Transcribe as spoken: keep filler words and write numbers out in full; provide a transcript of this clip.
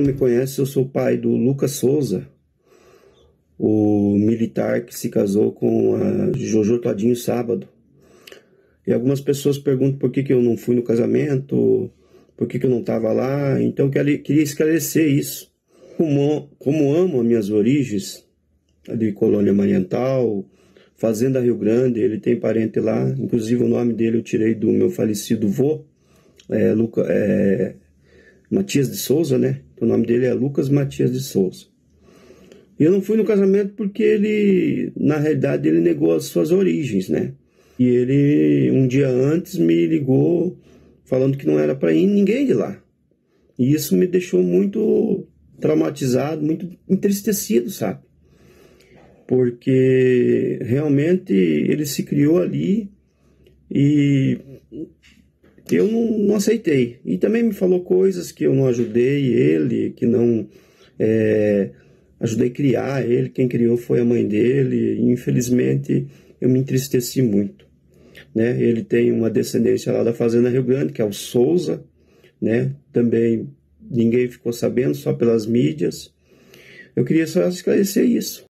me conhece, eu sou o pai do Lucas Souza, o militar que se casou com a Jojo Todinho sábado. E algumas pessoas perguntam por que, que eu não fui no casamento, por que, que eu não estava lá. Então eu queria esclarecer isso. Como, como amo as minhas origens, de Colônia Mariental, Fazenda Rio Grande, ele tem parente lá. Inclusive o nome dele eu tirei do meu falecido vô, é, Luca, é, Matias de Souza, né? O nome dele é Lucas Matias de Souza. E eu não fui no casamento porque ele, na realidade, ele negou as suas origens, né? E ele, um dia antes, me ligou falando que não era para ir ninguém de lá. E isso me deixou muito traumatizado, muito entristecido, sabe? Porque realmente ele se criou ali e eu não, não aceitei. E também me falou coisas que eu não ajudei ele, que não é, ajudei a criar ele. Quem criou foi a mãe dele. E, infelizmente, eu me entristeci muito. Né? Ele tem uma descendência lá da Fazenda Rio Grande, que é o Souza. Né? Também ninguém ficou sabendo, só pelas mídias. Eu queria só esclarecer isso.